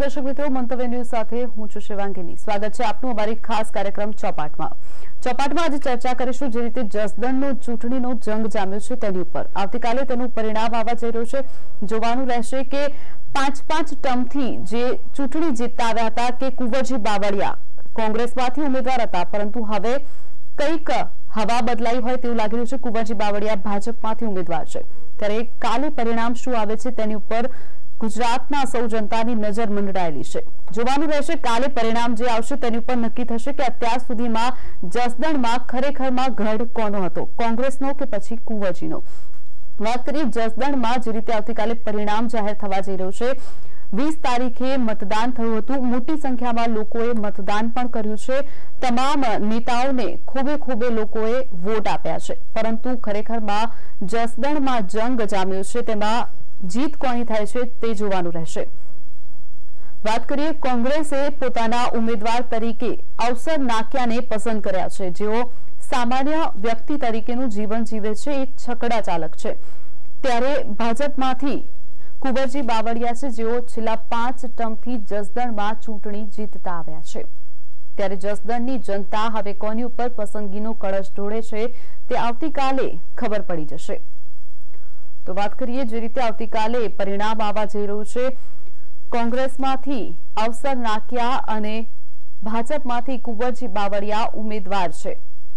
દર્શક મિત્રો, મંતવ્ય ન્યૂઝ સાથે હું છું શિવાંગીની। સ્વાગત છે આપનું અમારી ખાસ કાર્યક્રમ ચોપાટમાં। ચોપાટમાં આજે ચર્ચા કરીશું જે રીતે જસદણનો ચૂંટણીનો જંગ જામ્યો છે તેની ઉપર। આવતીકાલે તેનું પરિણામ આવવા જઈ રહ્યું છે। જોવાનું રહેશે કે 5-5 ટર્મથી જે ચૂંટણી જીતતા આવ્યા હતા કે કુંવરજી બાવળિયા કોંગ્રેસમાંથી ઉમેદવાર હતા, પરંતુ હવે કંઈક હવા બદલાઈ હોય તેવું લાગી રહ્યું છે। કુંવરજી બાવળિયા ભાજપમાંથી ઉમેદવાર છે, ત્યારે કાલે પરિણામ શું આવે છે તેની ઉપર ગુજરાતના સૌ જનતાની નજર મંડરાયેલી છે। જોવાનું રહેશે કાલે પરિણામ જે આવશે તેની ઉપર નક્કી થશે કે અત્યાર સુધીમાં જસદણમાં ખરેખરમાં ગઢ કોનો હતો, કોંગ્રેસનો કે પછી કુંવરજીનો। વાત કરીએ જસદણમાં જે રીતે આવતીકાલે પરિણામ જાહેર થવા જઈ રહ્યું છે। 20 તારીખે મતદાન થયું હતું, મોટી સંખ્યામાં લોકોએ મતદાન પણ કર્યું છે। તમામ નેતાઓને ખૂબે લોકોએ વોટ આપ્યા છે, પરંતુ ખરેખરમાં જસદણમાં જંગ જામ્યો છે, તેમાં જીત કોની થાય છે તે જોવાનું રહેશે। વાત કરીએ કોંગ્રેસે પોતાના ઉમેદવાર તરીકે અવસર નાકિયાને પસંદ કર્યા છે, જેઓ સામાન્ય વ્યક્તિ તરીકેનું જીવન જીવે છે, એક છકડા ચાલક છે। ત્યારે ભાજપમાંથી કુંવરજી બાવળિયા છે, જેઓ છેલ્લા 5 ટર્મથી જસદણમાં ચૂંટણી જીતતા આવ્યા છે। ત્યારે જસદણની જનતા હવે કોની ઉપર પસંદગીનો કળશ ઢોળે છે તે આવતીકાલે ખબર પડી જશે। તો વાત કરીએ જે રીતે આવતીકાલે પરિણામ આવવા જઈ રહ્યું છે। કોંગ્રેસમાંથી અવસર નાકિયા અને ભાજપમાંથી કુંવરજી બાવળિયા ઉમેદવાર છે।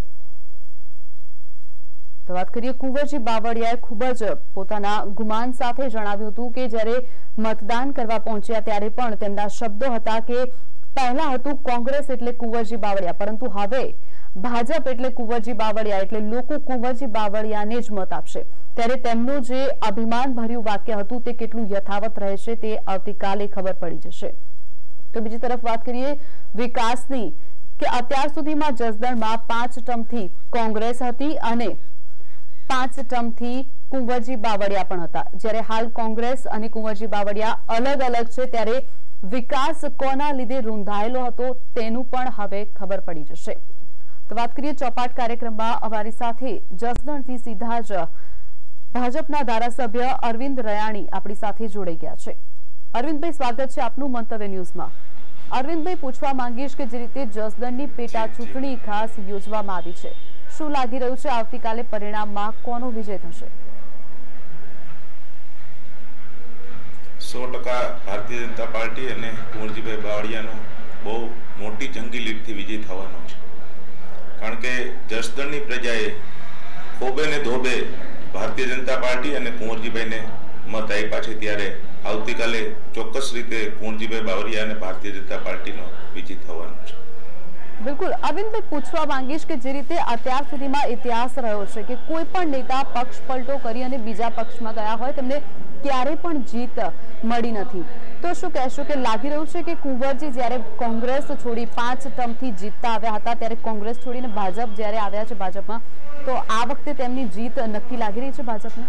તો વાત કરીએ કુંવરજી બાવળિયાએ ખૂબ જ પોતાના ગુમાન સાથે જણાવ્યું હતું કે જ્યારે મતદાન કરવા પહોંચ્યા ત્યારે પણ તેમના શબ્દો હતા કે પહેલા હતું કોંગ્રેસ એટલે કુંવરજી બાવળિયા, પરંતુ હવે ભાજપ એટલે કુંવરજી બાવળિયા, એટલે લોકો કુંવરજી બાવળિયાને જ મત આપશે। ત્યારે તેમનું જે અભિમાન ભર્યું વાક્ય હતું તે કેટલું યથાવત રહે છે તે આવતીકાલે ખબર પડી જશે। તો બીજી તરફ વાત કરીએ વિકાસની, કે અત્યાર સુધીમાં જસદણમાં 5 ટર્મથી કોંગ્રેસ હતી અને 5 ટર્મથી કુંવરજી બાવળિયા પણ હતા। જ્યારે હાલ કોંગ્રેસ અને કુંવરજી બાવળિયા અલગ છે, ત્યારે વિકાસ કોના લીધે રૂંધાયેલો હતો તેનું પણ હવે ખબર પડી જશે। તો વાત કરીએ ચોપાટ કાર્યક્રમમાં અમારી સાથે જસદણથી સીધા જ ભાજપના ધારાસભ્ય અરવિંદ રયાણી આપણી સાથે જોડાઈ ગયા છે। અરવિંદભાઈ, સ્વાગત છે આપનું મંતવ્ય ન્યૂઝમાં। અરવિંદભાઈ, પૂછવા માંગીશ કે જે રીતે જસદણની પેટા ચૂંટણી ખાસ યોજવામાં આવી છે, શું લાગી રહ્યું છે આવતીકાલે પરિણામમાં કોનો વિજય થશે? 100% ભારતીય જનતા પાર્ટી અને કુંવરજીભાઈ બાવળિયાનો બહુ મોટી જંગી લીડથી વિજય થવાનો છે, કારણ કે જસદણની પ્રજાએ ખોબે ને ધોબે ભારતીય જનતા પાર્ટી અને કુંવરજીભાઈને મત આપ્યા છે। ત્યારે આવતીકાલે ચોક્કસ રીતે કુંવરજીભાઈ બાવળિયા અને ભારતીય જનતા પાર્ટીનો વિજય થવાનો છે। બિલકુલ અરવિંદભાઈ, પૂછવા માંગીશ કે જે રીતે અત્યાર સુધીમાં ઇતિહાસ રહ્યો છે કે કોઈ પણ નેતા પક્ષ પલટો કરી અને બીજા પક્ષમાં ગયા હોય તેમને ક્યારે પણ જીત મળી નથી, તો શું કહેશો કે લાગી રહ્યું છે કે કુંવરજી જ્યારે કોંગ્રેસ છોડી 5 ટર્મથી જીતતા આવ્યા હતા, ત્યારે કોંગ્રેસ છોડીને ભાજપ જ્યારે આવ્યા છે ભાજપમાં, તો આ વખતે તેમની જીત નક્કી લાગી રહી છે ભાજપને?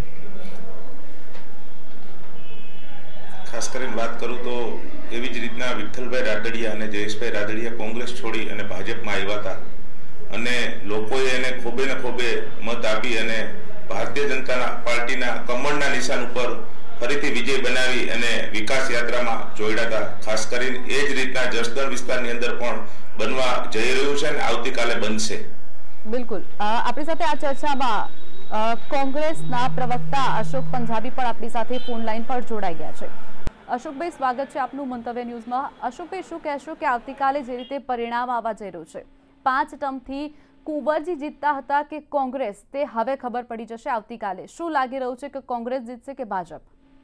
ખાસ કરીને વાત કરું તો એવી જ રીતના વિઠ્ઠલભાઈ રાદડિયા અને જયેશભાઈ રાદડિયા કોંગ્રેસ છોડી અને ભાજપમાં આવ્યા હતા અને લોકોએ એને ખોબે ને ખોબે મત આપી અને ભારતીય જનતા પાર્ટીના કમળના નિશાન ઉપર ફરીથી વિજય બનાવી અને વિકાસ યાત્રામાં જોડ્યા હતા। ખાસ કરીને એ જ રીતના જસદણ વિસ્તારની અંદર પણ બનવા જઈ રહ્યું છે અને આવતીકાલે બનશે। બિલકુલ, આપણી સાથે આ ચર્ચામાં કોંગ્રેસના પ્રવક્તા અશોક પંજાબી પણ આપણી સાથે ફોન લાઈન પર જોડાઈ ગયા છે। અશોકભાઈ, સ્વાગત છે આપનું મંતવ્ય ન્યૂઝમાં। અશોકભાઈ, શું કહેશો કે આવતીકાલે જે રીતે પરિણામ આવવા જઈ રહ્યું છે, 5 ટર્મથી કુંવરજી જીતતા હતા કે કોંગ્રેસ, તે હવે ખબર પડી જશે આવતીકાલે। શું લાગી રહ્યું છે કે કોંગ્રેસ જીતશે કે ભાજપ?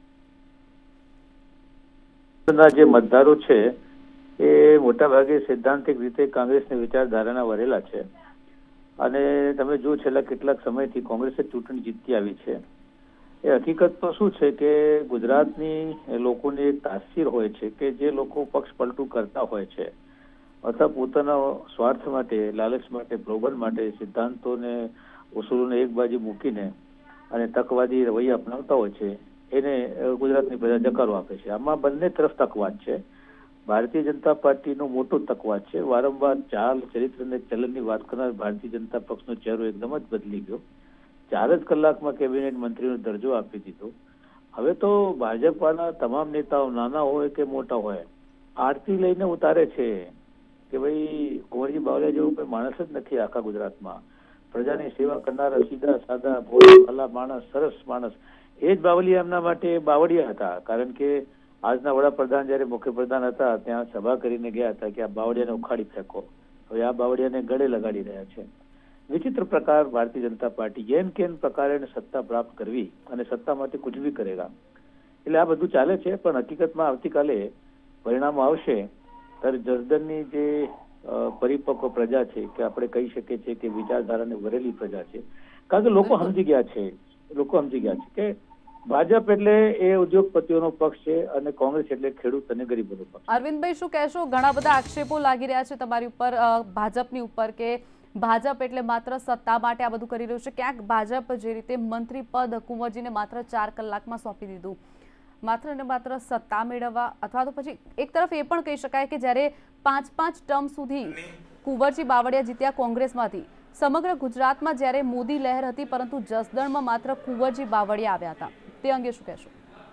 જે મતદારો છે એ મોટાભાગે સૈદ્ધાંતિક રીતે કોંગ્રેસની વિચારધારાના વરેલા છે અને તમે જો છેલ્લા કેટલાક સમયથી કોંગ્રેસે ચૂંટણી જીતતી આવી છે। એ હકીકત તો શું છે કે ગુજરાતની લોકોની એક તાસીર હોય છે કે જે લોકો પક્ષ પલટું કરતા હોય છે અથવા પોતાના સ્વાર્થ માટે, લાલચ માટે, પ્રલોભન માટે સિદ્ધાંતોને ઉસૂલોને એક બાજુ મૂકીને અને તકવાદી રવૈયા અપનાવતા હોય છે, એને ગુજરાતની પ્રજા જકારો આપે છે। આમાં બંને તરફ તકવાદ છે। ભારતીય જનતા પાર્ટીનો મોટો તકવાદ છે। વારંવાર ચાલ, ચરિત્ર અને ચલનની વાત કરનાર ભારતીય જનતા પક્ષનો ચહેરો એકદમ જ બદલી ગયો। 4 જ કલાકમાં કેબિનેટ મંત્રીનો દરજ્જો આપી દીધો। હવે તો ભાજપના તમામ નેતાઓ નાના હોય કે મોટા હોય આરતી લઈને ઉતારે છે કે ભાઈ કુંવરજી બાવળિયા જેવું કોઈ માણસ જ નથી આખા ગુજરાતમાં. પ્રજાની સેવા કરનારા સીધા સાદા ભોળા માણસ, સરસ માણસ. એ જ બાવળિયા એમના માટે બાવળિયા હતા. કારણ કે આજના વડાપ્રધાન જયારે મુખ્યપ્રધાન હતા ત્યાં સભા કરીને ગયા હતા કે આ બાવળિયાને ઉખાડી ફેંકો. હવે આ બાવળિયાને ગળે લગાડી રહ્યા છે. વિચિત્ર પ્રકાર ભારતીય જનતા પાર્ટી જેમ કેમ પ્રકારે સત્તા પ્રાપ્ત કરવી અને સત્તા માટે કુછ ભી કરેગા. એટલે આ બધું ચાલે છે. પણ હકીકતમાં આવતીકાલે પરિણામ આવશે ત્યારે જસદણની જે પરિપક્વ પ્રજા છે કે આપણે કહી શકીએ છીએ કે વિચારધારાને વરેલી પ્રજા છે. કારણ કે લોકો સમજી ગયા છે કે ભાજપ એટલે એ ઉદ્યોગપતિઓનો પક્ષ છે અને કોંગ્રેસ એટલે ખેડૂત અને ગરીબોનો પક્ષ. અરવિંદભાઈ, શું કહેશો? ઘણા બધા આક્ષેપો લાગી રહ્યા છે તમારી ઉપર, ભાજપની ઉપર, કે ભાજપ એટલે માત્ર સત્તા માટે આ બધું કરી રહ્યું છે. ક્યાંક ભાજપ જે રીતે મંત્રી પદ કુંવરજીને માત્ર 4 કલાકમાં સોંપી દીધું, માત્ર ને માત્ર સત્તા મેળવવા, અથવા તો પછી એક તરફ એ પણ કહી શકાય કે જ્યારે 5 ટર્મ સુધી કુંવરજી બાવળિયા જીત્યા કોંગ્રેસમાંથી, સમગ્ર ગુજરાતમાં જ્યારે મોદી લહેર હતી પરંતુ જસદણમાં માત્ર કુંવરજી બાવળિયા આવ્યા હતા. તે અંગે શું કહેશો?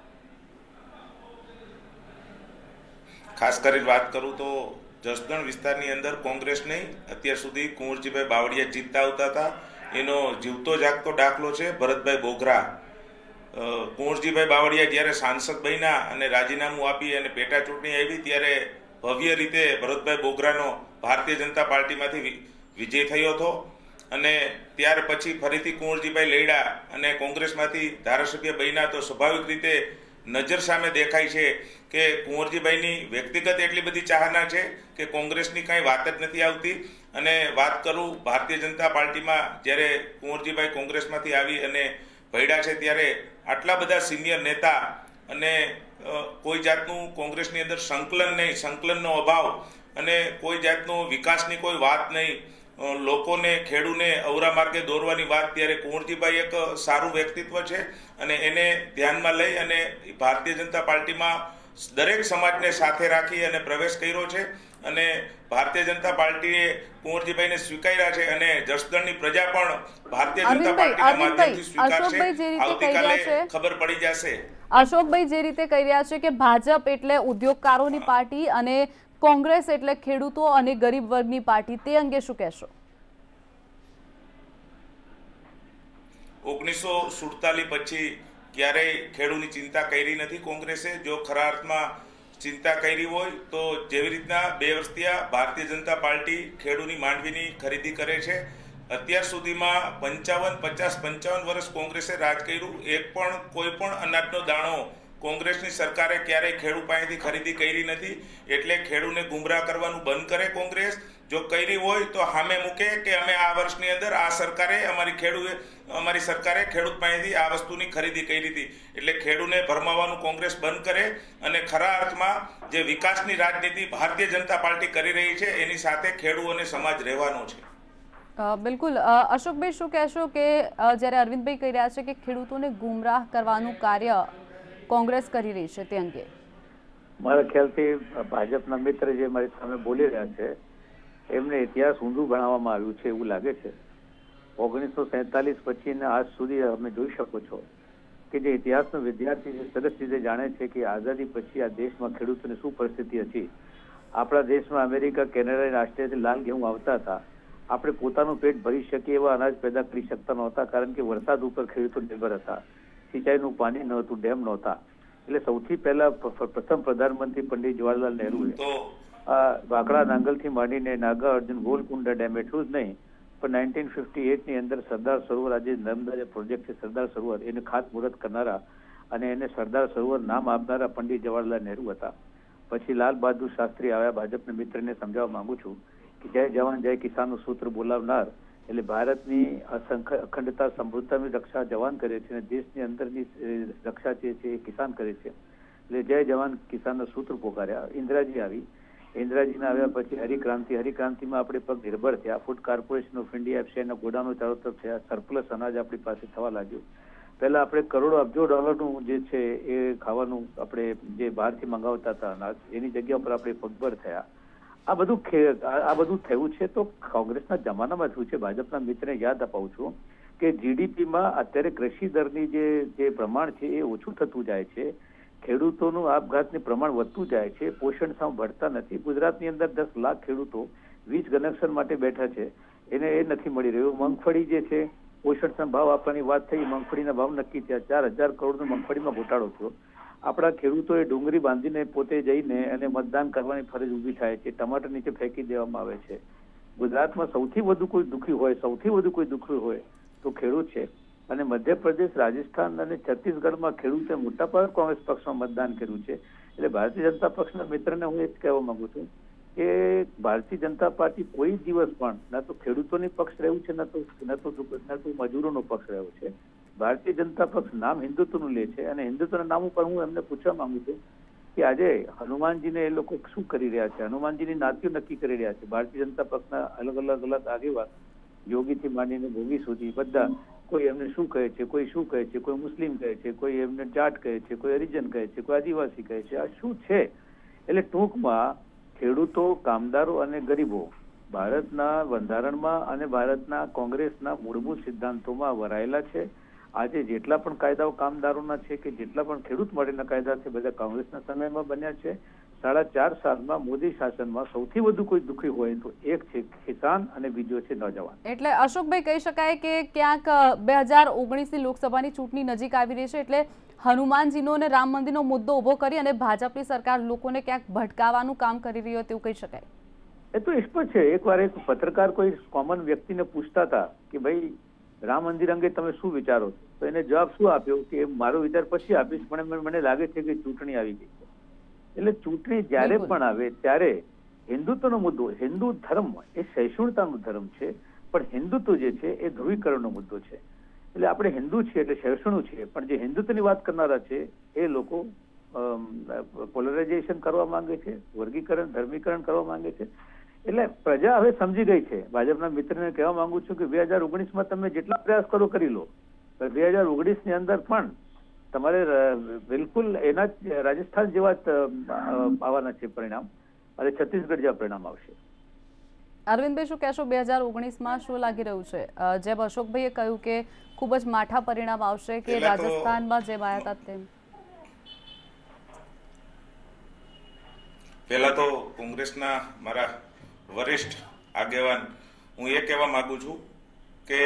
ખાસ કરીને વાત કરું તો જસદણ વિસ્તારની અંદર કોંગ્રેસ નહીં, અત્યાર સુધી કુંવરજીભાઈ બાવળિયા જીતતા આવતા હતા. એનો જીવતો જાગતો દાખલો છે ભરતભાઈ બોઘરા. કુંવરજીભાઈ બાવળિયા જ્યારે સાંસદ બન્યા અને રાજીનામું આપી અને પેટા ચૂંટણી આવી ત્યારે ભવ્ય રીતે ભરતભાઈ બોઘરાનો ભારતીય જનતા પાર્ટીમાંથી વિજય થયો હતો. અને ત્યાર પછી ફરીથી કુંવરજીભાઈ લડ્યા અને કોંગ્રેસમાંથી ધારાસભ્ય બન્યા. તો સ્વાભાવિક રીતે નજર સામે દેખાય છે કે કુંવરજીભાઈની વ્યક્તિગત એટલી બધી ચાહના છે કે કોંગ્રેસની કાંઈ વાત જ નથી આવતી. અને વાત કરું ભારતીય જનતા પાર્ટીમાં જ્યારે કુંવરજીભાઈ કોંગ્રેસમાંથી આવી અને ભયડા છે ત્યારે આટલા બધા સિનિયર નેતા અને કોઈ જાતનું કોંગ્રેસની અંદર સંકલન નહીં, સંકલનનો અભાવ અને કોઈ જાતનો વિકાસની કોઈ વાત નહીં, લોકોને ખેડૂને અવરા માર્ગે દોરવાની વાત, ત્યારે કુંવરજીભાઈ એક સારું વ્યક્તિત્વ છે અને એને ધ્યાનમાં લઈ અને ભારતીય જનતા પાર્ટીમાં દરેક સમાજને સાથે રાખી અને પ્રવેશ કર્યો છે. અને ભારતીય જનતા પાર્ટીએ કુંવરજીભાઈને સ્વીકાર્યા છે અને જસદણની પ્રજા પણ ભારતીય જનતા પાર્ટીના માધ્યમથી સ્વીકારશે. આવતીકાલે ખબર પડી જશે. અશોકભાઈ જે રીતે કહી રહ્યા છે કે ભાજપ એટલે ઉદ્યોગકારોની પાર્ટી અને કોંગ્રેસ એટલે ખેડૂતો અને ગરીબ વર્ગની પાર્ટી, તે અંગે શું કહેશો? 1947 પછી ક્યારેય ખેડૂતની ચિંતા કરી નથી કોંગ્રેસે. જો ખરા અર્થમાં ચિંતા કરી હોય તો જેવી રીતના 2 વર્ષ થયા ભારતીય જનતા પાર્ટી ખેડૂતની માંડવીની ખરીદી કરે છે. અત્યાર સુધીમાં 55 વર્ષ કોંગ્રેસે રાજ કર્યું. એક પણ કોઈ પણ અનાજનો દાણો કોંગ્રેસની સરકારે ક્યારેય ખેડૂત પાસેથી ખરીદી કરી નથી. એટલે ખેડૂતને ગુમરાહ કરવાનું બંધ કરે કોંગ્રેસ. જો કરી હોય તો સામે મૂકે કે અમે આ વર્ષની અંદર આ સરકારે અમારી સરકારે ખેડૂત પાસેથી આ વસ્તુની ખરીદી કરી હતી. એટલે ખેડૂતને ભરમાવાનું કોંગ્રેસ બંધ કરે અને ખરા અર્થમાં જે વિકાસની રાજનીતિ ભારતીય જનતા પાર્ટી કરી રહી છે એની સાથે ખેડૂત અને સમાજ રહેવાનો છે. બિલકુલ. અશોકભાઈ, શું કહેશો કે જ્યારે અરવિંદભાઈ કહી રહ્યા છે કે ખેડૂતોને ગુમરાહ કરવાનું કાર્ય કોંગ્રેસ કરી રહી છે, તે અંગે? મારા ખ્યાલથી ભાજપના મિત્ર જે મારી સામે બોલી રહ્યા છે એમને ઇતિહાસ ઊંધું ભણાવવામાં આવ્યું છે એવું લાગે છે. 1947 પછી આજ સુધી અમે જોઈ શકો છો કે જે ઇતિહાસનો વિદ્યાર્થી જે સરસ રીતે જાણે છે કે આઝાદી પછી આ દેશમાં ખેડૂતોની શું પરિસ્થિતિ હતી. આપણા દેશમાં અમેરિકા, કેનેડા અને ઓસ્ટ્રેલિયાથી લાલ ઘઉં આવતા હતા. આપણે પોતાનું પેટ ભરી શકીએ એવા અનાજ પેદા કરી શકતા નહોતા કારણ કે વરસાદ ઉપર ખેડૂતો નિર્ભર હતા. સિંચાઈનું પાણી નહોતું, ડેમ નહોતા. એટલે સૌથી પહેલા પ્રથમ પ્રધાનમંત્રી પંડિત જવાહરલાલ નહેરુએ આ વાકડા નાંગલથી માંડીને નાગા અર્જુન ગોલકુંડા ડેમ એટલું જ નહીં પણ 1958ની અંદર સરદાર સરોવર, આજે નર્મદા જે પ્રોજેક્ટ છે સરદાર સરોવર, એને ખાતમુહૂર્ત કરનારા અને એને સરદાર સરોવર નામ આપનારા પંડિત જવાહરલાલ નહેરુ હતા. પછી લાલ બહાદુર શાસ્ત્રી આવ્યા. ભાજપના મિત્રને સમજાવવા માંગુ છું કે જય જવાન જય કિસાનનું સૂત્ર બોલાવનાર એટલે ભારતની અખંડતા, સમૃદ્ધતાની રક્ષા જવાન કરે છે અને દેશની અંદરની રક્ષા છે એ કિસાન કરે છે. એટલે જય જવાન કિસાનના સૂત્ર પોકાર્યા. ઇન્દિરાજી આવી. ઇન્દિરાજીના આવ્યા પછી હરિક્રાંતિમાં આપણે પગ નિર્ભર થયા. ફૂડ કોર્પોરેશન ઓફ ઇન્ડિયા એફસીઆઈના ગોડાઉનો ચારો તરફ થયા. સરપ્લસ અનાજ આપણી પાસે થવા લાગ્યું. પહેલા આપણે કરોડો અબજો ડોલરનું જે છે એ ખાવાનું આપણે જે બહારથી મંગાવતા હતા અનાજ, એની જગ્યા પર આપણે પગભર થયા. આ બધું થયું છે તો કોંગ્રેસના જમાનામાં થયું છે. ભાજપના મિત્રને યાદ અપાવું છું કે જીડીપીમાં અત્યારે કૃષિ દરની જે પ્રમાણ છે એ ઓછું થતું જાય છે, ખેડૂતોનું આપઘાતનું પ્રમાણ વધતું જાય છે, પોષણ સામ ભળતા નથી. ગુજરાતની અંદર 10 લાખ ખેડૂતો વીજ કનેક્શન માટે બેઠા છે, એને એ નથી મળી રહ્યું. મગફળી જે છે પોષણ ભાવ આપવાની વાત થઈ, મગફળીના ભાવ નક્કી થયા, 4000 કરોડનો મગફળીમાં ઘોટાળો થયો. આપણા ખેડૂતોએ ડુંગળી બાંધીને પોતે જઈને અને મતદાન કરવાની ફરજ ઊભી થાય છે, ટમાટર નીચે ફેંકી દેવામાં આવે છે. ગુજરાતમાં સૌથી વધુ કોઈ દુઃખી હોય તો ખેડૂત છે. અને મધ્યપ્રદેશ, રાજસ્થાન અને છત્તીસગઢમાં ખેડૂતે મોટા પાયે કોંગ્રેસ પક્ષમાં મતદાન કર્યું છે. એટલે ભારતીય જનતા પક્ષના મિત્રને હું એ જ કહેવા માંગુ છું કે ભારતીય જનતા પાર્ટી કોઈ દિવસ પણ ન તો ખેડૂતોની પક્ષ રહ્યું છે, ન તો મજૂરોનો પક્ષ રહ્યો છે. ભારતીય જનતા પક્ષ નામ હિન્દુત્વનું લે છે, અને હિન્દુત્વના નામ ઉપર હું એમને પૂછવા માંગુ છું કે આજે હનુમાનજીને એ લોકો શું કરી રહ્યા છે, હનુમાનજીની નાતીઓ નક્કી કરી રહ્યા છે. ભારતીય જનતા પક્ષના અલગ આગેવાન, યોગીથી માંડીને ભોગી સુધી બધા કોઈ એમને શું કહે છે, કોઈ શું કહે છે, કોઈ મુસ્લિમ કહે છે, કોઈ એમને જાટ કહે છે, કોઈ હરિજન કહે છે, કોઈ આદિવાસી કહે છે. આ શું છે? એટલે ટૂંકમાં ખેડૂતો, કામદારો અને ગરીબો ભારતના બંધારણમાં અને ભારતના કોંગ્રેસના મૂળભૂત સિદ્ધાંતોમાં વરાયેલા છે. આજે જેટલા પણ કાયદાઓ કામદારોના છે કે જેટલા પણ ખેડૂત માટેના કાયદા છે, બધા કોંગ્રેસના સમયમાં બન્યા છે. 4.5 સાલમાં મોદી શાસનમાં સૌથી વધુ કોઈ દુઃખી હોય તો એક છે કિસાન અને બીજો છે નોજવાન. એટલે અશોકભાઈ કહી શકાય કે ક્યાંક 2019ની લોકસભાની ચૂંટણી નજીક આવી રહી છે, એટલે હનુમાનજીનો અને રામ મંદિરનો મુદ્દો ઉભો કરી અને ભાજપની સરકાર લોકોને ક્યાંક ભટકાવવાનું કામ કરી રહ્યો તેવું કહી શકાય. એ તો સ્પષ્ટ છે. એકવાર એક પત્રકાર કોઈ કોમન વ્યક્તિને પૂછતા હતા કે ભાઈ રામ મંદિર અંગે તમે શું વિચારો છો, તો એને જવાબ શું આપ્યો કે મારો વિચાર પછી આપીશ, પણ મને લાગે છે કે ચૂંટણી આવી ગઈ છે. એટલે ચૂંટણી જ્યારે પણ આવે ત્યારે હિન્દુત્વનો મુદ્દો, હિન્દુ ધર્મ એ સહિષ્ણુતાનો ધર્મ છે, પણ હિન્દુત્વ જે છે એ ધ્રુવીકરણનો મુદ્દો છે. એટલે આપણે હિન્દુ છીએ એટલે સહિષ્ણુ છીએ, પણ જે હિન્દુત્વની વાત કરનારા છે એ લોકો પોલરાઇઝેશન કરવા માંગે છે, વર્ગીકરણ, ધર્મીકરણ કરવા માંગે છે. એટલે પ્રજા હવે સમજી ગઈ છે. ભાજપના મિત્રને કહેવા માંગુ છું કે 2019માં તમે જેટલા પ્રયાસ કરો કરી લો, 2019ની અંદર પણ તમારે બિલકુલ એના રાજસ્થાન જેવા આવવાના છે પરિણામ, અને છત્તીસગઢ જેવા પરિણામ આવશે. અરવિંદભાઈ શું કહેશો, 2019માં શું લાગી રહ્યું છે? જેમ અશોકભાઈએ કહ્યું કે ખૂબ જ માઠા પરિણામ આવશે કે રાજસ્થાનમાં જેમ આવ્યા હતા તેમ. પહેલા તો કોંગ્રેસના મારા વરિષ્ઠ આગેવાન હું એ કહેવા માંગુ છું કે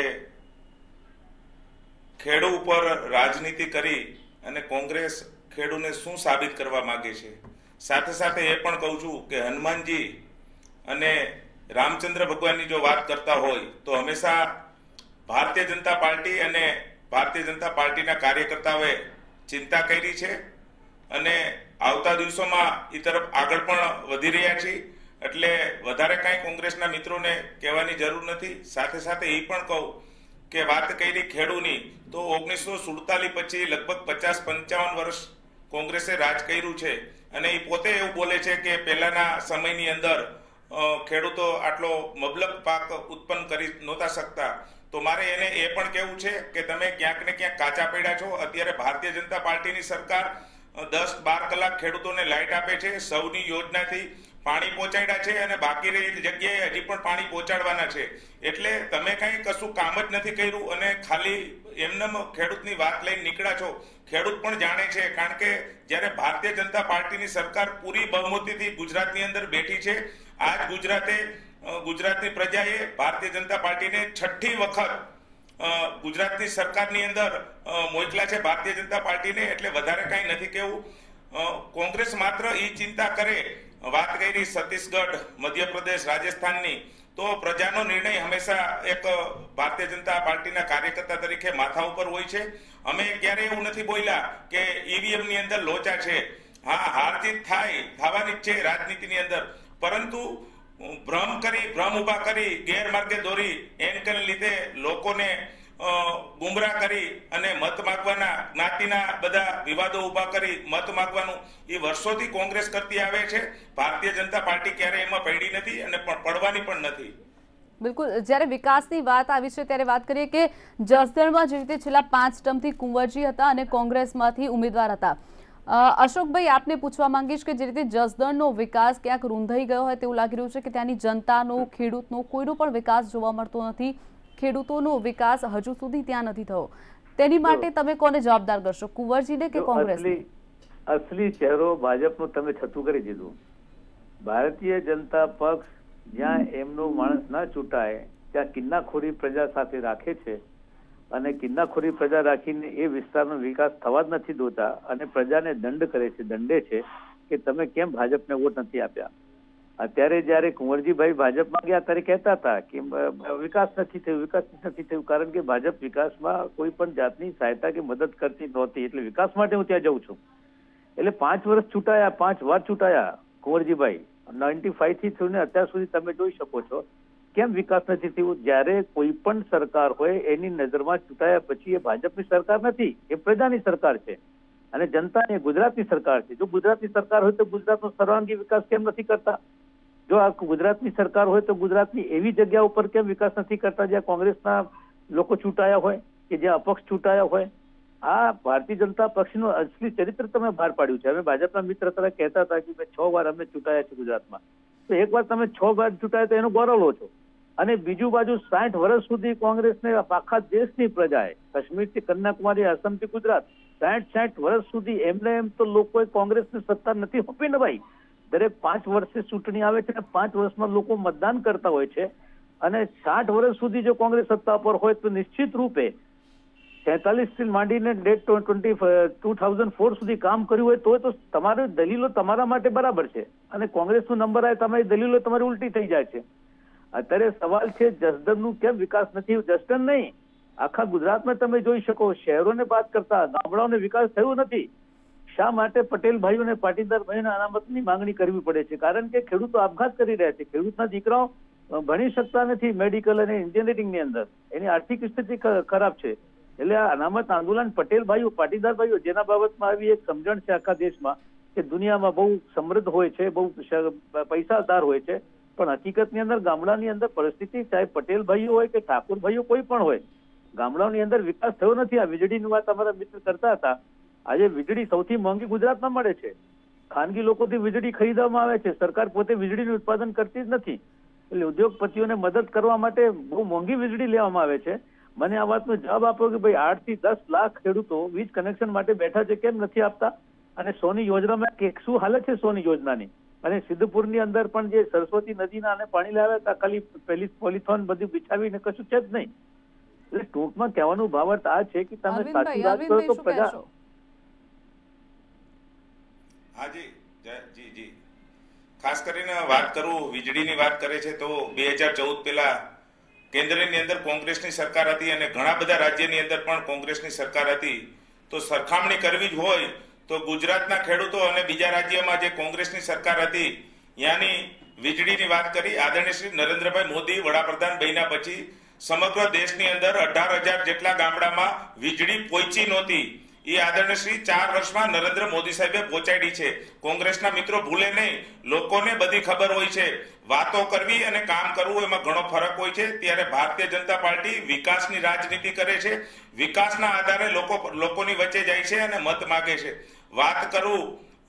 ખેડૂ ઉપર રાજનીતિ કરી અને કોંગ્રેસ ખેડૂને શું સાબિત કરવા માંગે છે. સાથે સાથે એ પણ કહું છું કે હનુમાનજી અને રામચંદ્ર ભગવાનની જો વાત કરતા હોય તો હંમેશા ભારતીય જનતા પાર્ટી અને ભારતીય જનતા પાર્ટીના કાર્યકર્તાઓએ ચિંતા કરી છે અને આવતા દિવસોમાં એ તરફ આગળ પણ વધી રહ્યા છીએ. એટલે વધારે કાંઈ કોંગ્રેસના મિત્રોને કહેવાની જરૂર નથી. સાથે સાથે એ પણ કહું કે વાત કરી ખેડૂની, તો 1947 પછી લગભગ 50-55 વર્ષ કોંગ્રેસે રાજ કર્યું છે, અને એ પોતે એવું બોલે છે કે પહેલાના સમયની અંદર ખેડૂતો આટલો મબલક પાક ઉત્પન્ન કરી નહોતા શકતા. તો મારે એને એ પણ કહેવું છે કે તમે ક્યાંક ને ક્યાંક કાચા પડ્યા છો. અત્યારે ભારતીય જનતા પાર્ટીની સરકાર 10-12 કલાક ખેડૂતોને લાઇટ આપે છે, સૌની યોજનાથી પાણી પહોંચાડ્યા છે, અને બાકી રહેલી જગ્યાએ હજી પણ પાણી પહોંચાડવાના છે. એટલે તમે કઈ કશું કામ જ નથી કર્યું અને ખાલી એમનેમ ખેડૂતની વાત લઈને નીકળ્યા છો. ખેડૂત પણ જાણે છે, કારણ કે જ્યારે ભારતીય જનતા પાર્ટીની સરકાર પૂરી બહુમતીથી ગુજરાતની અંદર બેઠી છે, આજ ગુજરાતની પ્રજાએ ભારતીય જનતા પાર્ટીને 6ઠ્ઠી વખત ગુજરાતની સરકારની અંદર મોકલ્યા છે ભારતીય જનતા પાર્ટીને. એટલે વધારે કાંઈ નથી કહેવું. કોંગ્રેસ માત્ર એ ચિંતા કરે, વાત કરી છત્તીસગઢ, મધ્યપ્રદેશ, રાજસ્થાનની, તો પ્રજાનો નિર્ણય હંમેશા એક ભારતીય જનતા પાર્ટીના કાર્યકર્તા તરીકે માથા ઉપર હોય છે. અમે ક્યારે એવું નથી બોલ્યા કે ઈવીએમ ની અંદર લોચા છે. હા, હાર જીત થવાની જ છે રાજનીતિની અંદર, પરંતુ ભ્રમ ઉભા કરી ગેરમાર્ગે દોરી એને લીધે લોકોને ગુમરાહ કરી અને મત માંગવાના, જ્ઞાતિના બધા વિવાદો ઉભા કરી મત માંગવાનું એ વર્ષોથી કોંગ્રેસ કરતી આવે છે. ભારતીય જનતા પાર્ટી ક્યારે એમાં પડી નથી અને પડવાની પણ નથી. બિલકુલ. જ્યારે વિકાસની વાત આવી છે ત્યારે વાત કરીએ કે જસદણમાં જે રીતે છેલ્લા 5 ટર્મથી કુંવરજી હતા અને કોંગ્રેસમાંથી ઉમેદવાર હતા. અશોકભાઈ, આપને પૂછવા માંગીશ કે જે રીતે જસદણનો વિકાસ ક્યાંક રૂંધાઈ ગયો હોય તેવું લાગી રહ્યું છે કે ત્યાંની જનતાનો, ખેડૂતનો કોઈનો પણ વિકાસ જોવા મળતો નથી. ખેડૂતોનો વિકાસ હજુ સુધી ત્યાં નથી થયો, તેની માટે તમે કોને જવાબદાર કરશો, કુંવરજીને કે કોંગ્રેસને? અસલી ચહેરો ભાજપનું તમે છતું કરી દીધું. ભારતીય જનતા પક્ષ જ્યાં એમનો માણસ ના ચૂંટાય ત્યાં કિન્નાખોરી પ્રજા સાથે રાખે છે અને કિન્નાખોરી પ્રજા રાખીને એ વિસ્તારનો વિકાસ થવા જ નથી દોતા અને પ્રજાને દંડે છે કે તમે કેમ ભાજપને વોટ નથી આપ્યા. અત્યારે જયારે કુંવરજીભાઈ ભાજપમાં ગયા ત્યારે કહેતા હતા કે વિકાસ નથી થયું કારણ કે ભાજપ વિકાસમાં કોઈ પણ જાતની સહાયતા કે મદદ કરતી નહોતી, એટલે વિકાસ માટે હું ત્યાં જઉં છું. એટલે 5 વર્ષ ચૂંટાયા, 5 વાર ચૂંટાયા કુંવરજીભાઈ 95 થી થઈને અત્યાર સુધી તમે જોઈ શકો છો કેમ વિકાસ નથી થયો. જયારે કોઈ પણ સરકાર હોય એની નજરમાં ચૂંટાયા પછી એ ભાજપની સરકાર નથી, એ પ્રજાની સરકાર છે અને જનતાની ગુજરાતની સરકાર છે. જો ગુજરાતની સરકાર હોય તો ગુજરાતનો સર્વાંગી વિકાસ કેમ નથી કરતા? જો આ ગુજરાતની સરકાર હોય તો ગુજરાતની એવી જગ્યા ઉપર કેમ વિકાસ નથી કરતા જ્યાં કોંગ્રેસના લોકો ચૂંટાયા હોય કે જ્યાં અપક્ષ ચૂંટાયા હોય? આ ભારતીય જનતા પક્ષનું અસલી ચરિત્ર તમે બહાર પાડ્યું છે. અમે ભાજપના મિત્ર તરફ કહેતા હતા કે 6 વાર અમે ચૂંટાયા છે ગુજરાતમાં, તો એક વાર તમે 6 વાર ચૂંટાયા તો એનો ગૌરવ લો છો. અને બીજું બાજુ 60 વર્ષ સુધી કોંગ્રેસને આખા દેશની પ્રજાએ, કાશ્મીરથી કન્યાકુમારી, આસામથી ગુજરાત, 60 વર્ષ સુધી એમને એમ તો લોકોએ કોંગ્રેસની સત્તા નથી આપી ને ભાઈ. દરેક 5 વર્ષે ચૂંટણી આવે છે અને 5 વર્ષમાં લોકો મતદાન કરતા હોય છે અને 60 વર્ષ સુધી જો કોંગ્રેસ સત્તા પર હોય તો નિશ્ચિત રૂપે 46 થી માંડીને 2004 સુધી કામ કર્યું હોય તો તમારી દલીલો તમારા માટે બરાબર છે અને કોંગ્રેસનો નંબર આવે તમારી દલીલો તમારી ઉલટી થઈ જાય છે. અત્યારે સવાલ છે જસદણનું કેમ વિકાસ નથી? જસદણ નહીં, આખા ગુજરાતમાં તમે જોઈ શકો શહેરોને બાદ કરતા ગામડાઓને વિકાસ થયો નથી. શા માટે પટેલ ભાઈઓ અને પાટીદાર ભાઈઓને અનામતની માંગણી કરવી પડે છે? કારણ કે ખેડૂતો આપઘાત કરી રહ્યા છે. ખેડૂતના દીકરાઓ ભણી શકતા નથી મેડિકલ અને એન્જિનિયરિંગની અંદર, એની આર્થિક સ્થિતિ ખરાબ છે. એટલે આ અનામત આંદોલન પટેલ ભાઈઓ, પાટીદાર ભાઈઓ જેના બાબતમાં આવી એક સમજણ છે આખા દેશમાં કે દુનિયામાં બહુ સમૃદ્ધ હોય છે, બહુ પૈસાદાર હોય છે, પણ હકીકતની અંદર ગામડાની અંદર પરિસ્થિતિ, ચાહે પટેલ ભાઈઓ હોય કે ઠાકોર ભાઈઓ કોઈ પણ હોય, ગામડાઓની અંદર વિકાસ થયો નથી. આ વીજળીની વાત અમારા મિત્ર કરતા હતા. આજે વીજળી સૌથી મોંઘી ગુજરાતમાં મળે છે. ખાનગી લોકોથી વીજળી ખરીદવામાં આવે છે, સરકાર પોતે વીજળીનું ઉત્પાદન કરતી જ નથી. એટલે ઉદ્યોગપતિઓને મદદ કરવા માટે બહુ મોંઘી વીજળી લેવામાં આવે છે. મને આ વાતનો જવાબ આપો કે ભાઈ 8 થી 10 લાખ ખેડૂતો વીજ કનેક્શન માટે બેઠા છે, કેમ નથી આપતા? અને સોની યોજનામાં શું હાલત છે સોની યોજનાની? અને સિદ્ધપુરની અંદર પણ જે સરસ્વતી નદીના અને પાણી લાવ્યા હતા, ખાલી પેલી પોલિથોન બધું બિછાવીને કશું છે જ નહીં. એટલે ટૂંકમાં કહેવાનો ભાવાર્થ આ છે કે તમે સાચી વાત કરો તો પ્રજા. જી ખાસ કરીને વાત કરું, વીજળીની વાત કરે છે તો 2014 પહેલા કેન્દ્રની અંદર કોંગ્રેસની સરકાર હતી અને ઘણા બધા રાજ્યની અંદર પણ કોંગ્રેસની સરકાર હતી. તો સરખામણી કરવી જ હોય તો ગુજરાતના ખેડૂતો અને બીજા રાજ્યમાં જે કોંગ્રેસની સરકાર હતી ત્યાંની વીજળીની વાત કરી. આદરણીય શ્રી નરેન્દ્રભાઈ મોદી વડાપ્રધાન બન્યા પછી સમગ્ર દેશની અંદર 18,000 જેટલા ગામડામાં વીજળી પહોંચી નહોતી. એ આદરણીય શ્રી 4 વર્ષમાં નરેન્દ્ર મોદી સાહેબે પહોંચાડી છે. કોંગ્રેસના મિત્રો ભૂલે નહીં, લોકોને બધી ખબર હોય છે. વાતો કરવી અને કામ કરવું એમાં ઘણો ફરક હોય છે. ત્યારે ભારતીય જનતા પાર્ટી વિકાસની રાજનીતિ કરે છે, વિકાસના આધારે લોકોની વચ્ચે જાય છે અને મત માગે છે. વાત કરું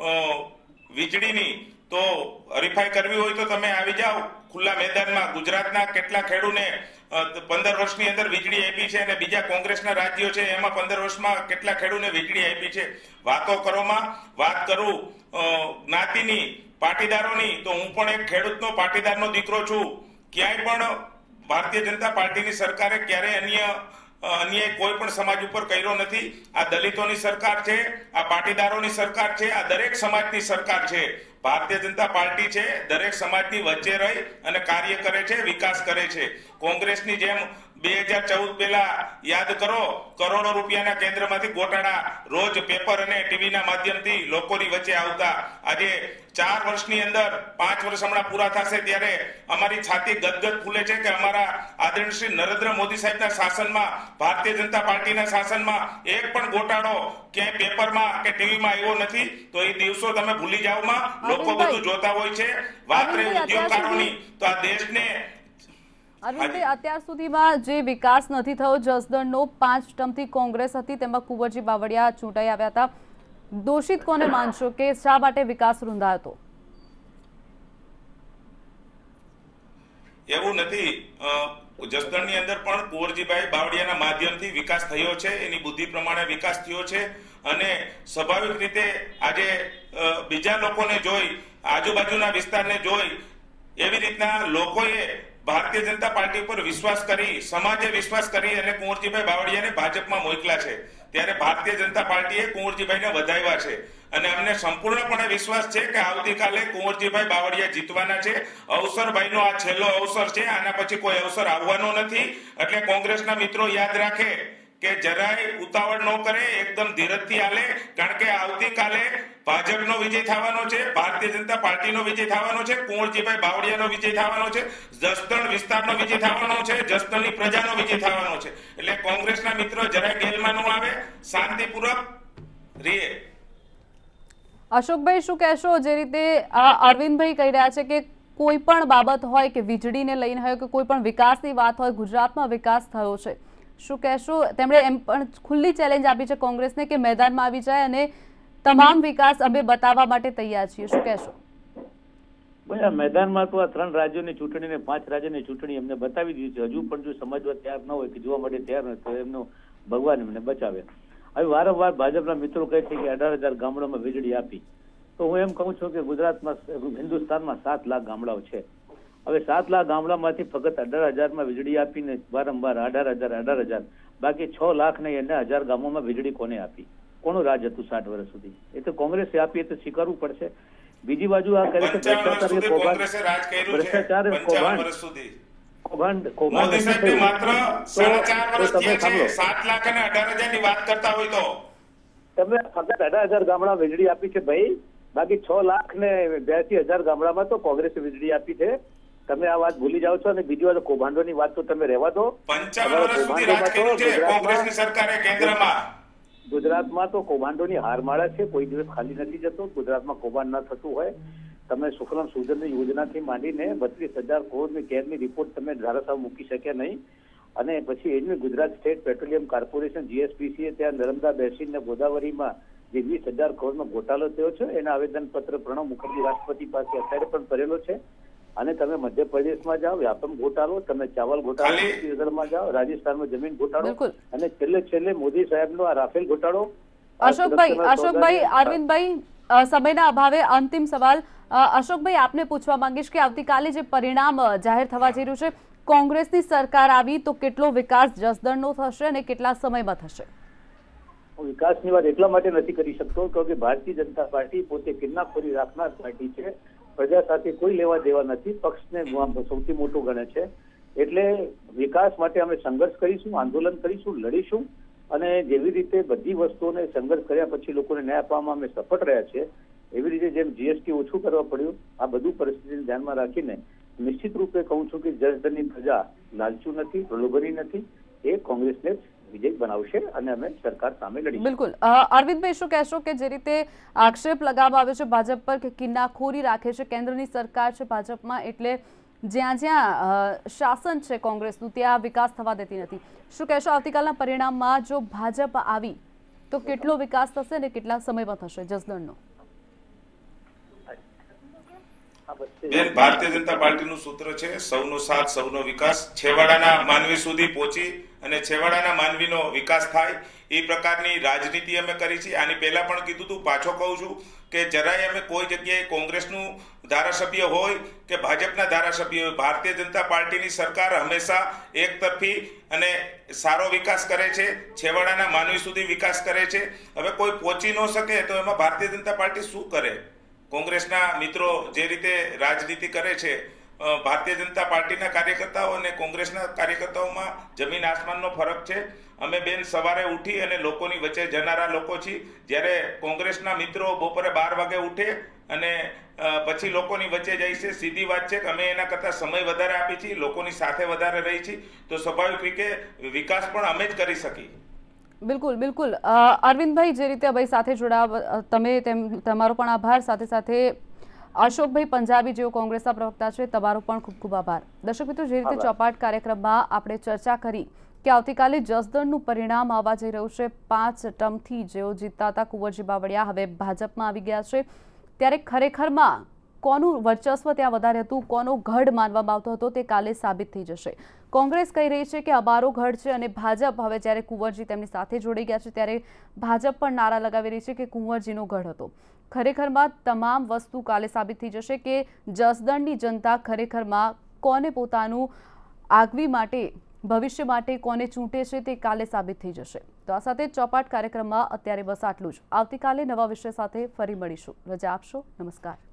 વીજળીની તો હરીફાઈ કરવી હોય તો તમે આવી જાઓ ખુલ્લા મેદાનમાં. ગુજરાતના કેટલા ખેડૂતને 15 વર્ષની અંદર વીજળી આપી છે અને બીજા કોંગ્રેસના રાજ્યો છે એમાં 15 વર્ષમાં કેટલા ખેડૂતને વીજળી આપી છે. વાતો કરોમાં વાત કરું જ્ઞાતિની, પાટીદારોની, તો હું પણ એક ખેડૂતનો પાટીદારનો દીકરો છું. ક્યાંય પણ ભારતીય જનતા પાર્ટીની સરકારે ક્યારેય અન્યાય કોઈ પણ સમાજ ઉપર કર્યો નથી. આ દલિતોની સરકાર છે, આ પાટીદારોની સરકાર છે, આ દરેક સમાજની સરકાર છે. ભારતીય જનતા પાર્ટી છે દરેક સમાજની વચ્ચે રહી અને કાર્ય કરે છે, વિકાસ કરે છે. કોંગ્રેસની જેમ 2014 પહેલા યાદ કરો, કરોડો રૂપિયાના કેન્દ્રમાંથી ગોટાળા રોજ પેપર અને ટીવીના માધ્યમથી લોકોની વચ્ચે આવતા. આજે 4 વર્ષની અંદર 5 વર્ષ હમણાં પૂરા થશે ત્યારે અમારી છાતી ગદગદ ફૂલે છે કે અમારા આદરણીય શ્રી નરેન્દ્ર મોદી સાહેબના શાસનમાં, ભારતીય જનતા પાર્ટીના શાસનમાં એક પણ ગોટાળો ક્યાંય પેપરમાં કે ટીવીમાં આવ્યો નથી. તો એ દિવસો તમે ભૂલી જાઓમાં, લોકો બધું જોતા હોય છે. વાત રહી ઉદ્યોગકારોની તો આ દેશને અરવિંદભાઈ, અત્યાર સુધીમાં જે વિકાસ નથી થયો જસદણનો, 5 ટર્મથી કોંગ્રેસ હતી, તેમાં કુંવરજી બાવળિયા ચૂંટાઈ આવ્યા હતા. દોષિત કોને માનશો કે શા માટે વિકાસ રૂંધાયો હતો? એવું નથી, જસદણની અંદર પણ કુંવરજીભાઈ બાવળિયાના માધ્યમથી વિકાસ થયો છે, એની બુદ્ધિ પ્રમાણે વિકાસ થયો છે અને સ્વાભાવિક રીતે આજે બીજા લોકોને જોઈ, આજુબાજુના વિસ્તારને જોઈ એવી રીતના લોકોએ ભારતીય જનતા પાર્ટી ઉપર વિશ્વાસ કરી, સમાજે વિશ્વાસ કરી અને કુંવરજીભાઈ બાવળિયાને ભાજપમાં મોકલ્યા છે. ત્યારે ભારતીય જનતા પાર્ટીએ કુંવરજીભાઈને વધાવ્યા છે અને અમને સંપૂર્ણપણે વિશ્વાસ છે કે આવતીકાલે કુંવરજીભાઈ બાવળિયા જીતવાના છે. અવસરભાઈનો આ છેલ્લો અવસર છે, આના પછી કોઈ અવસર આવવાનો નથી. એટલે કોંગ્રેસના મિત્રો યાદ રાખે કે જરાય ઉતાવળ ન કરે, એકદમ ધીરજથી હાલે, કારણ કે આવતીકાલે ભાજપનો વિજય થવાનો છે, ભારતીય જનતા પાર્ટીનો વિજય થવાનો છે, કુંવરજીભાઈ બાવળિયાનો વિજય થવાનો છે, જસદણ વિસ્તારનો વિજય થવાનો છે, જસદણની પ્રજાનો વિજય થવાનો છે. એટલે કોંગ્રેસના મિત્રો જરાય ગેલમાં ન આવે, શાંતિપૂર્વક રહીએ. અશોકભાઈ, શું કહેશો? જે રીતે અરવિંદભાઈ કહી રહ્યા છે કે કોઈ પણ બાબત હોય કે વીજળીને લઈને હોય કે કોઈ પણ વિકાસની વાત હોય, ગુજરાતમાં વિકાસ થયો છે, શું કહેશો? તેમણે એમ પણ ખુલ્લી ચેલેન્જ આપી છે કોંગ્રેસને કે મેદાનમાં આવી જાય અને તમામ વિકાસ અમે બતાવવા માટે તૈયાર છીએ. શું કહેશો? મેદાનમાં તો આ 3 રાજ્યોની ચૂંટણી ને 5 રાજ્યોની ચૂંટણી એમને બતાવી દીધી છે. હજુ પણ જો સમજવા તૈયાર ન હોય કે જોવા માટે તૈયાર ન તો એમનો ભગવાન એમને બચાવે. હવે વારંવાર ભાજપના મિત્રો કહે છે કે 18,000 ગામડામાં વીજળી આપી, તો હું એમ કહું છું કે ગુજરાતમાં, હિન્દુસ્તાનમાં 7 લાખ ગામડાઓ છે. હવે 7 લાખ ગામડામાંથી ફક્ત 18,000માં વીજળી આપીને વારંવાર 18,000 બાકી 6 લાખ ને 1000 ગામોમાં વીજળી કોને આપી? કોનું રાજ હતું 60 વર્ષ સુધી? એ તો કોંગ્રેસે આપી, એ તો સ્વીકારવું પડશે. બીજી બાજુ આ કરે છે ભ્રષ્ટાચાર તમે ફક્ત 18,000 ગામડા વીજળી આપી છે ભાઈ, બાકી 6 લાખ ને 82,000 ગામડામાં તો કોંગ્રેસે વીજળી આપી છે. તમે આ વાત ભૂલી જાઓ છો. અને બીજી વાત કૌભાંડોની વાત તો તમે રહેવા દો. ગુજરાતમાં તો કૌભાંડોની હારમાળા છે, કોઈ દિવસ ખાલી નથી જતો. ગુજરાતમાં કૌભાંડ ન થતું હોય, તમે સુખરામ સુજનની યોજનાથી માંડીને 32,000 કરોડની કેરની રિપોર્ટ તમે ધારાસભા મૂકી શક્યા નહીં. અને પછી એનું ગુજરાત સ્ટેટ પેટ્રોલિયમ કોર્પોરેશન GSPCએ ત્યાં નર્મદા બેસીને ગોદાવરીમાં જે 20,000 કરોડનો ઘોટાલો થયો છે એના આવેદનપત્ર પ્રણવ મુખર્જી રાષ્ટ્રપતિ પાસે અત્યારે પણ કરેલો છે. અને તમે મધ્યપ્રદેશમાં જાઓ, વ્યાપમ ઘોટાળો, તમે ચાવલ ઘોટાળો, છત્તીસગઢમાં જાઓ, રાજસ્થાનમાં જમીન ઘોટાળો, અને છેલ્લે મોદી સાહેબનો આ રાફેલ ઘોટાળો. અશોકભાઈ, અરવિંદભાઈ, સમયના અભાવે અંતિમ સવાલ અશોકભાઈ આપને પૂછવા માંગીશ કે આવતીકાલે જે પરિણામ જાહેર થવા જઈ રહ્યું છે, કોંગ્રેસની સરકાર આવી તો કેટલો વિકાસ જસદણનો થશે અને કેટલા સમયમાં થશે? વિકાસની વાત એટલા માટે નથી કરી શકતો કે ભારતીય જનતા પાર્ટી પોતે કિન્નાખોરી રાખનાર પાર્ટી છે. પ્રજા સાથે કોઈ લેવા દેવા નથી, પક્ષને સૌથી મોટું ગણે છે. એટલે વિકાસ માટે અમે સંઘર્ષ કરીશું, આંદોલન કરીશું, લડીશું. અને જેવી રીતે બધી વસ્તુઓને સંઘર્ષ કર્યા પછી લોકોને ન્યાય આપવામાં અમે સફળ રહ્યા છે, એવી રીતે જેમ GST ઓછું કરવા પડ્યું, આ બધું પરિસ્થિતિને ધ્યાનમાં રાખીને નિશ્ચિત રૂપે કહું છું કે જસદણની પ્રજા લાલચુ નથી, પ્રલોભની નથી. એ કોંગ્રેસને વિજય બનાવશે અને અમે સરકાર સામે લડીશું. બિલકુલ. અરવિંદભાઈ, શું કહેશો કે જે રીતે આક્ષેપ લગાવવામાં આવ્યો છે ભાજપ પર કે કિન્નાખોરી રાખે છે, કેન્દ્રની સરકાર છે ભાજપમાં, એટલે જ્યાં શાસન છે કોંગ્રેસનું ત્યાં વિકાસ થવા દેતી નથી, શું કહેશો આવતીકાલના પરિણામમાં જો ભાજપ આવી તો કેટલો વિકાસ થશે અને કેટલા સમયમાં થશે જસદણનો? ભારતીય જનતા પાર્ટીનું સૂત્ર છે સૌનો સાથ સૌનો વિકાસ. છેવાડાના માનવી સુધી પહોંચી અને છેવાડાના માનવીનો વિકાસ થાય એ પ્રકારની રાજનીતિ અમે કરી છે. આની પહેલા પણ કીધું હતું, પાછો કહું છું કે જરાય અમે કોઈ જગ્યાએ કોંગ્રેસનું ધારાસભ્ય હોય કે ભાજપના ધારાસભ્ય હોય, ભારતીય જનતા પાર્ટીની સરકાર હંમેશા એકતરફી અને સારો વિકાસ કરે છે, છેવાડાના માનવી સુધી વિકાસ કરે છે. હવે કોઈ પહોંચી ન શકે તો એમાં ભારતીય જનતા પાર્ટી શું કરે? કોંગ્રેસના મિત્રો જે રીતે રાજનીતિ કરે છે, ભારતીય જનતા પાર્ટીના કાર્યકર્તાઓ અને કોંગ્રેસના કાર્યકર્તાઓમાં જમીન આસમાનનો ફરક છે. અમે બેન સવારે ઉઠી અને લોકોની વચ્ચે જનારા લોકો છીએ. જ્યારે કોંગ્રેસના મિત્રો બપોરે 12 વાગે ઉઠે અને પછી લોકોની વચ્ચે જાય છે, સીધી વાત છે કે અમે એના કરતાં સમય વધારે આપી છીએ, લોકોની સાથે વધારે રહી છીએ, તો સ્વાભાવિક રીતે વિકાસ પણ અમે જ કરી શકીએ. બિલકુલ બિલકુલ. અરવિંદભાઈ, જે રીતે ભાઈ સાથે જોડાવા તમે તમારો પણ આભાર. સાથે સાથે અશોકભાઈ પંજાબી જેઓ કોંગ્રેસના પ્રવક્તા છે, તમારો પણ ખૂબ ખૂબ આભાર. દર્શક મિત્રો, જે રીતે ચોપાટ કાર્યક્રમમાં આપણે ચર્ચા કરી કે આવતીકાલે જસદણનું પરિણામ આવવા જઈ રહ્યું છે. 5 ટર્મથી જેઓ જીતતા હતા કુંવરજી બાવળિયા હવે ભાજપમાં આવી ગયા છે, ત્યારે ખરેખરમાં કોનું વર્ચસ્વ ત્યાં વધારે હતું, કોનો ગઢ માનવામાં આવતો હતો, તે કાલે સાબિત થઈ જશે. કોંગ્રેસ કહી રહી છે કે અમારો ગઢ છે અને ભાજપ હવે જ્યારે કુંવરજી તેમની સાથે જોડાઈ ગયા છે ત્યારે ભાજપ પણ નારા લગાવી રહી છે કે કુંવરજીનો ગઢ હતો. ખરેખરમાં તમામ વસ્તુ કાલે સાબિત થઈ જશે કે જસદણની જનતા ખરેખરમાં કોને પોતાનું આગવી માટે, ભવિષ્ય માટે કોને ચૂંટે છે તે કાલે સાબિત થઈ જશે. તો આ સાથે ચોપાટ કાર્યક્રમમાં અત્યારે બસ આટલું જ. આવતીકાલે નવા વિષય સાથે ફરી મળીશું. રજા આપશો. નમસ્કાર.